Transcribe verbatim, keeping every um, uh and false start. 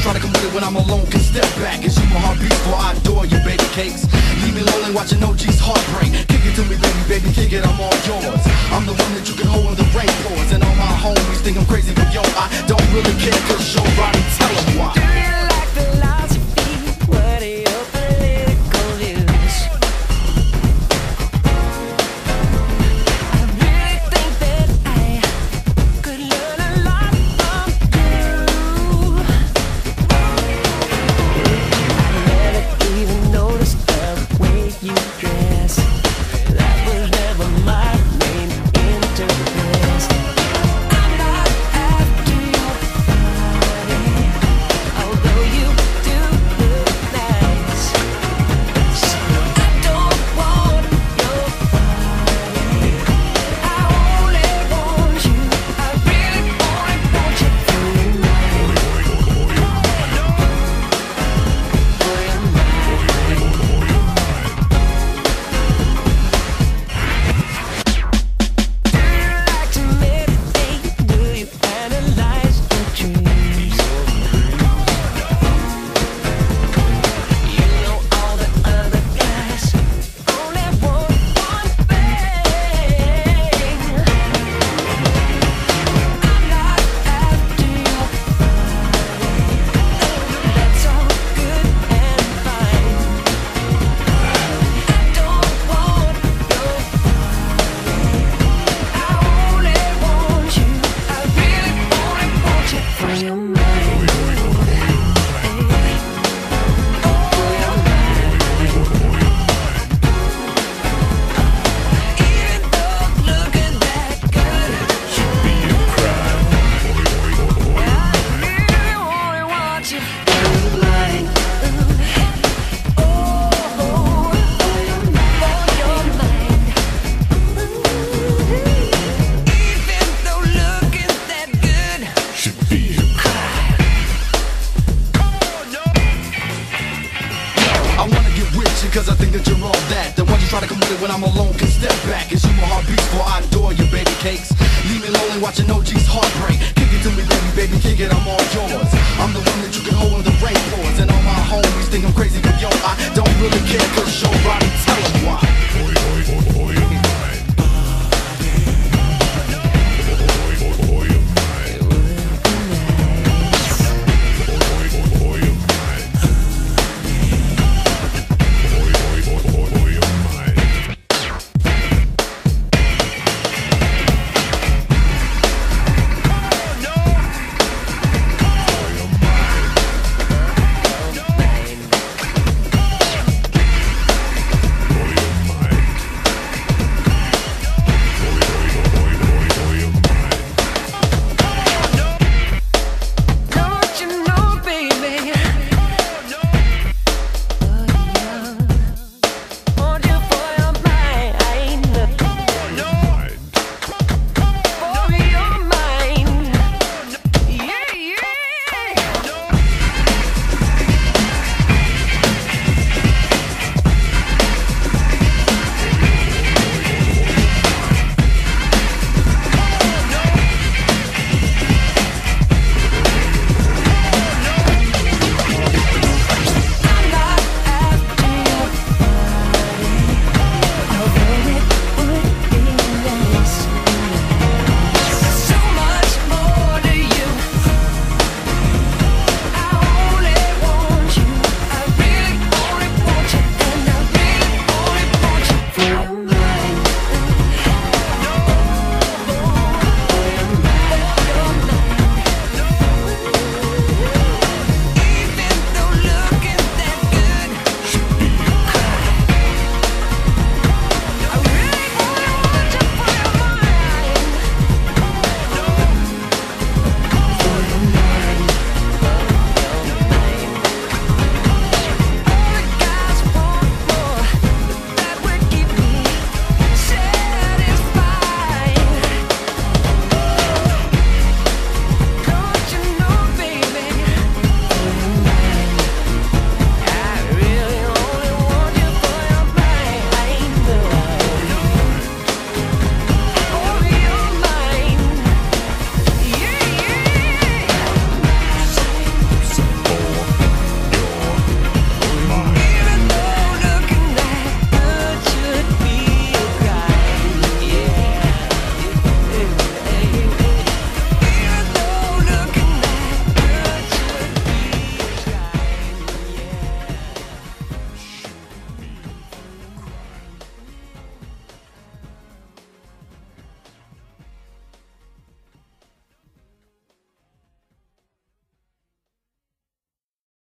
try to come with it when I'm alone, can step back. Cause you my heartbeat, for I adore you, baby cakes. Leave me lonely watching O G's heartbreak. Kick it to me, baby, baby, kick it, I'm all yours. I'm the one that you can hold when the rain pours. And all my homies think I'm crazy, but yo, I don't really care. Cause you're right, and tell them why. Do you like philosophy? What are your political views? I really think that I could learn a lot from you. I never even noticed the way you dress. That was never my main interest. I'm not after your body, although you do look nice. I don't want your body, I only want you. I really, only want you for your mind, for your like to meditate? Do you analyze your dreams? You know all the other guys only want one thing. I'm not after your body, that's all good and fine. I don't want your I only want you. I really only want you for your mind. For your mind. Even though looking that good should be a crime, I really only want you for your mind. Oh, for your mind. Even though looking that good should be a crime. I wanna get with you cause I think that you're all that. The ones you try to come with it when I'm alone, can step back. Cause you my heartbeat, for I adore you, baby cakes. Leave me lonely watching O G's heartbreak. Kick it to me, baby, baby, kick it, I'm all yours. I'm the one that you can hold when the rain pours. And all my homies think I'm crazy, but yo, I don't really care. Cause you're right.